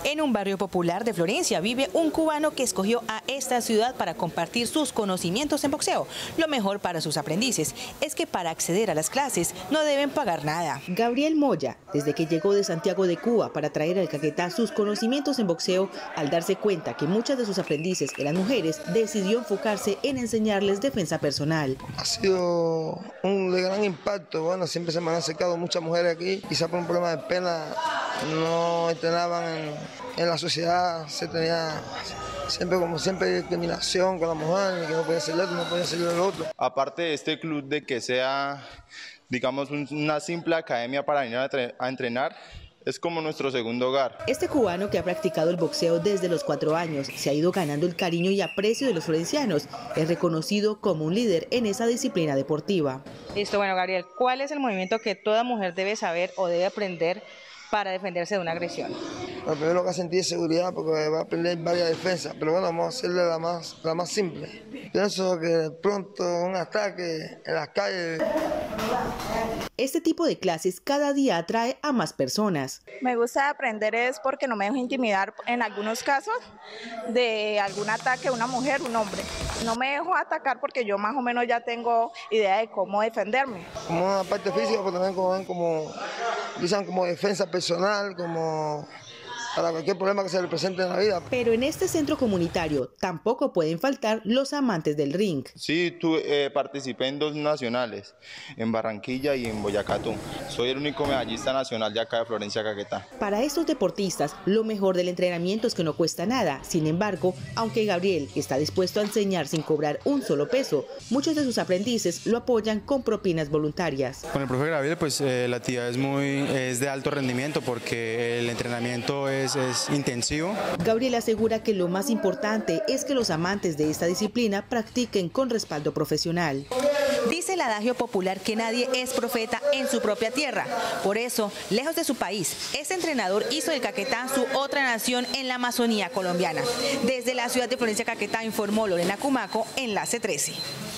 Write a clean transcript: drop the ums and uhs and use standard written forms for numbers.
En un barrio popular de Florencia vive un cubano que escogió a esta ciudad para compartir sus conocimientos en boxeo. Lo mejor para sus aprendices es que para acceder a las clases no deben pagar nada. Gabriel Moya, desde que llegó de Santiago de Cuba para traer al Caquetá sus conocimientos en boxeo, al darse cuenta que muchas de sus aprendices eran mujeres, decidió enfocarse en enseñarles defensa personal. Ha sido de gran impacto. Bueno, siempre se me han acercado muchas mujeres aquí, quizá por un problema de pena no entrenaban en la sociedad, se tenía siempre discriminación con la mujer, que no podía ser esto, no podía ser lo otro. Aparte de este club de que sea, digamos, una simple academia para venir a entrenar, es como nuestro segundo hogar. Este cubano, que ha practicado el boxeo desde los 4 años, se ha ido ganando el cariño y aprecio de los florencianos. Es reconocido como un líder en esa disciplina deportiva. Listo, bueno, Gabriel, ¿cuál es el movimiento que toda mujer debe saber o debe aprender para defenderse de una agresión? Lo primero que sentir es seguridad, porque va a aprender varias defensas, pero bueno, vamos a hacerle la más simple. Pienso que de pronto un ataque en las calles. Este tipo de clases cada día atrae a más personas. Me gusta aprender es porque no me dejo intimidar en algunos casos de algún ataque a una mujer, un hombre. No me dejo atacar porque yo más o menos ya tengo idea de cómo defenderme. Como una parte física, pero también como defensa personal, como para cualquier problema que se le presente en la vida. Pero en este centro comunitario tampoco pueden faltar los amantes del ring. Sí, participé en 2 nacionales, en Barranquilla y en Boyacá. Soy el único medallista nacional de acá de Florencia, Caquetá. Para estos deportistas, lo mejor del entrenamiento es que no cuesta nada. Sin embargo, aunque Gabriel está dispuesto a enseñar sin cobrar un solo peso, muchos de sus aprendices lo apoyan con propinas voluntarias. Con el profe Gabriel, pues la actividad es de alto rendimiento porque el entrenamiento es intensivo. Gabriel asegura que lo más importante es que los amantes de esta disciplina practiquen con respaldo profesional. Dice el adagio popular que nadie es profeta en su propia tierra. Por eso, lejos de su país, este entrenador hizo del Caquetá su otra nación en la Amazonía colombiana. Desde la ciudad de Florencia, Caquetá, informó Lorena Cumaco, Enlace 13.